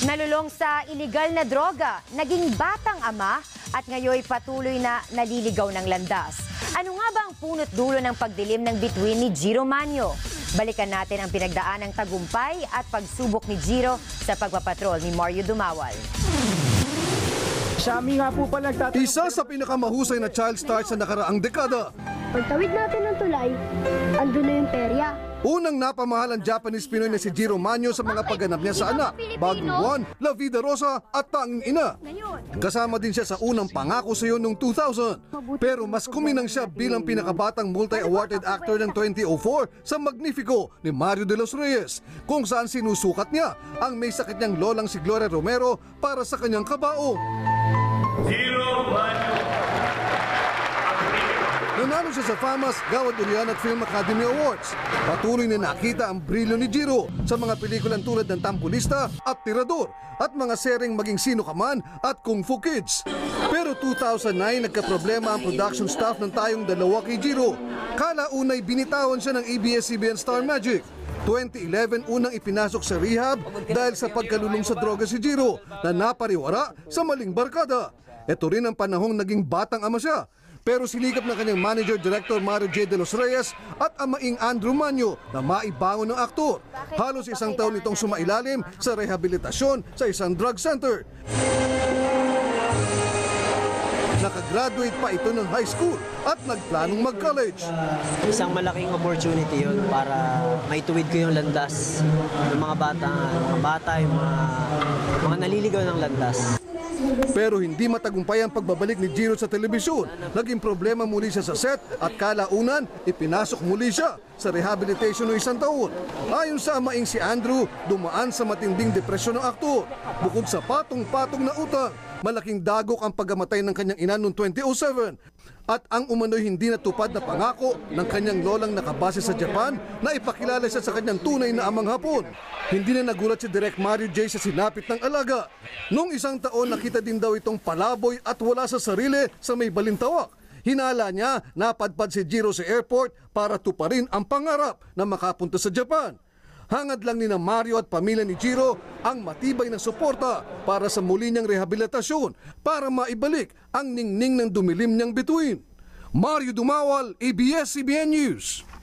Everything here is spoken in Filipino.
Nalulong sa iligal na droga, naging batang ama at ngayon patuloy na naliligaw ng landas. Ano nga ba ang punot dulo ng pagdilim ng bituin ni Jiro Manyo? Balikan natin ang pinagdaan ng tagumpay at pagsubok ni Jiro sa pagpapatrol ni Mario Dumawal. Isa sa pinakamahusay na child star sa nakaraang dekada. Pagtawid natin ng tulay, andun na yung perya. Unang napamahal ang Japanese Pinoy na si Jiro Manyo sa mga pagganap niya sa anak, Bagong Buwan, La Vida Rosa at Tanging Ina. Kasama din siya sa unang Pangako Sa'yo noong 2000. Pero mas kuminang siya bilang pinakabatang multi-awarded actor ng 2004 sa Magnifico ni Mario de los Reyes, kung saan sinusukat niya ang may sakit niyang lolang si Gloria Romero para sa kanyang kabaong. Jiro Manyo. Nanalo siya sa FAMAS, Gawad Urian at Film Academy Awards. Patuloy na nakita ang brilyo ni Jiro sa mga pelikulang tulad ng Tampulista at Tirador at mga sereng Maging Sino Ka Man at Kung Fu Kids. Pero 2009 nagkaproblema ang production staff ng Tayong Dalawa kay Jiro. Kalaunay binitawan siya ng ABS-CBN Star Magic. 2011 unang ipinasok sa rehab dahil sa pagkalulong sa droga si Jiro na napariwara sa maling barkada. Ito rin ang panahong naging batang ama siya. Pero sinikap ng kanyang manager-director Mario J. de los Reyes at amaing Andrew Manyo na maibangon ng aktor. Halos isang taon itong sumailalim sa rehabilitasyon sa isang drug center. Nakagraduate pa ito ng high school at nagplanong mag-college. Isang malaking opportunity yun para maituwid ko yung landas ng mga bata, yung mga naliligaw ng landas. Pero hindi matagumpay ang pagbabalik ni Jiro sa telebisyon. Naging problema muli siya sa set at kalaunan, ipinasok muli siya sa rehabilitation ng isang taon. Ayon sa amaing si Andrew, dumaan sa matinding depresyon ng aktor. Bukod sa patong-patong na utang, malaking dagok ang pagkamatay ng kanyang ina noong 2007. At ang umano'y hindi natupad na pangako ng kanyang lolang nakabase sa Japan na ipakilala siya sa kanyang tunay na amang Hapon. Hindi na nagulat si Direk Mario J. sa sinapit ng alaga. Noong isang taon nakita din daw itong palaboy at wala sa sarili sa may balintawak. Hinala niya napadpad si Jiro sa airport para tuparin ang pangarap na makapunta sa Japan. Hangad lang ni na Mario at pamilya ni Jiro ang matibay na suporta para sa muli niyang rehabilitasyon para maibalik ang ningning ng dumilim niyang bituin. Mario Dumawal, ABS-CBN News.